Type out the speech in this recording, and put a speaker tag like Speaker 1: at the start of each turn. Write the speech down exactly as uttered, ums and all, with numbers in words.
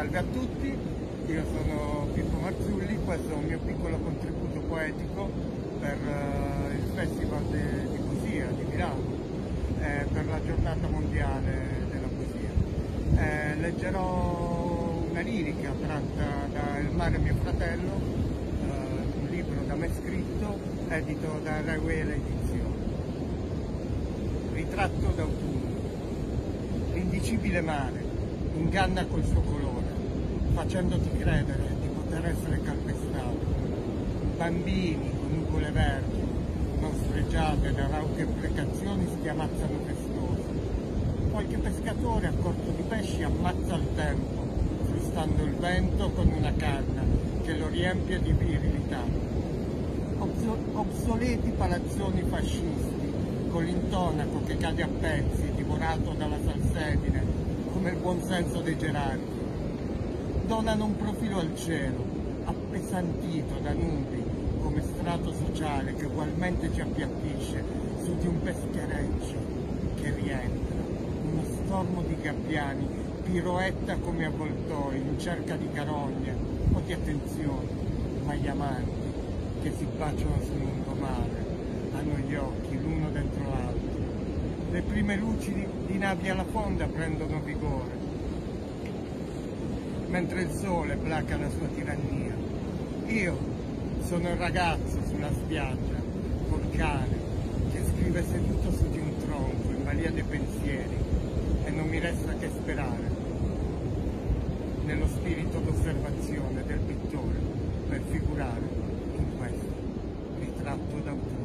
Speaker 1: Salve a tutti, io sono Pippo Marzulli, questo è un mio piccolo contributo poetico per uh, il Festival de, di Poesia di Milano, eh, per la giornata mondiale della poesia. Eh, leggerò una lirica tratta da Il mare mio fratello, uh, un libro da me scritto, edito da Raiuela Edizioni. Ritratto d'autunno. L'indicibile mare inganna col suo colore, facendoti credere di poter essere calpestato. Bambini con nuvole verdi, non sfregiate da rauche imprecazioni, si ammazzano festosi. Qualche pescatore a corto di pesci ammazza il tempo, frustando il vento con una canna che lo riempie di virilità. Obso obsoleti palazzoni fascisti, con l'intonaco che cade a pezzi, divorato dalla salsedine, come il buonsenso dei gerarchi, donano un profilo al cielo, appesantito da nubi, come strato sociale che ugualmente ci appiattisce su di un peschereccio che rientra. Uno stormo di gabbiani piroetta come avvoltoi in cerca di carogne o di attenzione, ma gli amanti che si baciano sul lungomare hanno gli occhi l'uno dentro l'altro. Le prime luci di, di navi alla fonda prendono vigore, mentre il sole placa la sua tirannia. Io sono il ragazzo sulla spiaggia, col cane, che scrive seduto su di un tronco in balia dei pensieri, e non mi resta che sperare nello spirito d'osservazione del pittore per figurare in questo ritratto d'autunno.